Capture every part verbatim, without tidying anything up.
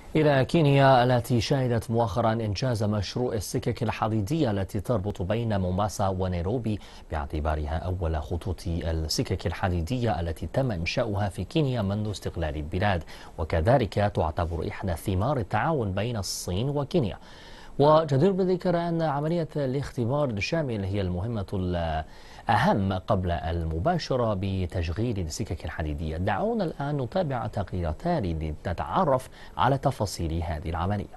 إلى كينيا التي شهدت مؤخرا إنجاز مشروع السكك الحديدية التي تربط بين مومباسا ونيروبي باعتبارها أول خطوط السكك الحديدية التي تم إنشاؤها في كينيا منذ استقلال البلاد، وكذلك تعتبر إحدى ثمار التعاون بين الصين وكينيا. وجدير بالذكر أن عملية الاختبار الشامل هي المهمة الأهم قبل المباشرة بتشغيل السكك الحديدية. دعونا الآن نتابع تقرير تالي لنتعرف على تفاصيل هذه العملية.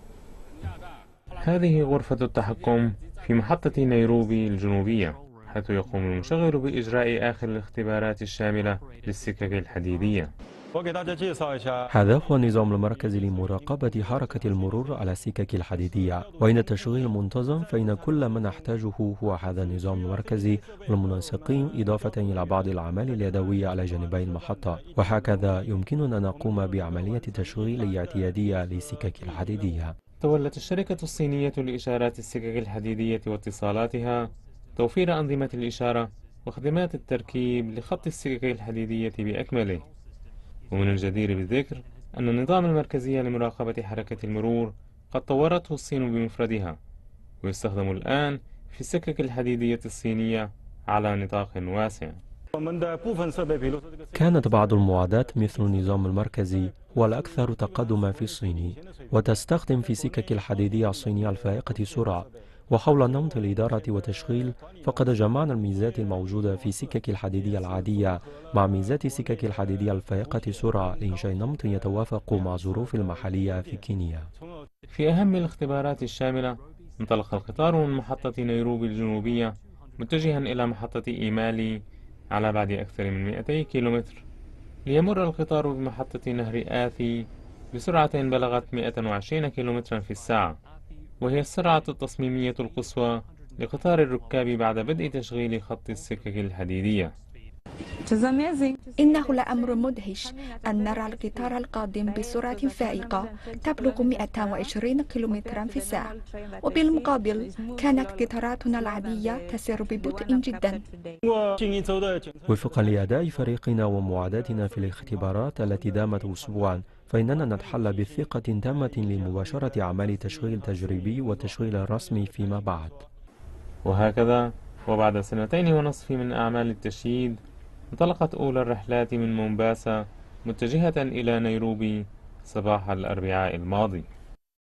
هذه غرفة التحكم في محطة نيروبي الجنوبية، حيث يقوم المشغل بإجراء آخر الاختبارات الشاملة للسكك الحديدية. هذا هو النظام المركزي لمراقبة حركة المرور على السكك الحديدية، وإن التشغيل منتظم فإن كل ما نحتاجه هو هذا النظام المركزي والمنسقين، إضافة إلى بعض الأعمال اليدوية على جانبي المحطة، وهكذا يمكننا نقوم بعملية تشغيل اعتيادية للسكك الحديدية. تولت الشركة الصينية لإشارات السكك الحديدية واتصالاتها توفير أنظمة الإشارة وخدمات التركيب لخط السكك الحديدية بأكمله. ومن الجدير بالذكر أن النظام المركزي لمراقبة حركة المرور قد طورته الصين بمفردها، ويستخدم الآن في السكك الحديدية الصينية على نطاق واسع. كانت بعض المعدات مثل النظام المركزي هو الأكثر تقدما في الصين، وتستخدم في سكك الحديدية الصينية الفائقة سرعة. وحول نمط الإدارة والتشغيل، فقد جمعنا الميزات الموجودة في سكك الحديدية العادية مع ميزات سكك الحديدية الفائقة سرعة لإنشاء نمط يتوافق مع الظروف المحلية في كينيا. في أهم الاختبارات الشاملة، انطلق القطار من محطة نيروبي الجنوبية متجها إلى محطة إيمالي على بعد أكثر من مئتي كيلومتر، ليمر القطار بمحطة نهر آثي بسرعة بلغت مئة وعشرين كيلومترا في الساعة، وهي السرعة التصميمية القصوى لقطار الركاب بعد بدء تشغيل خط السكك الحديدية. إنه لأمر مدهش أن نرى القطار القادم بسرعة فائقة تبلغ مئة وعشرين كيلومترا في الساعة، وبالمقابل كانت قطاراتنا العادية تسير ببطء جدا. وفقا لأداء فريقنا ومعاداتنا في الاختبارات التي دامت أسبوعا، فإننا نتحلى بثقة تامة لمباشرة أعمال تشغيل تجريبي وتشغيل رسمي فيما بعد. وهكذا وبعد سنتين ونصف من أعمال التشييد، انطلقت أولى الرحلات من مومباسا متجهة إلى نيروبي صباح الأربعاء الماضي.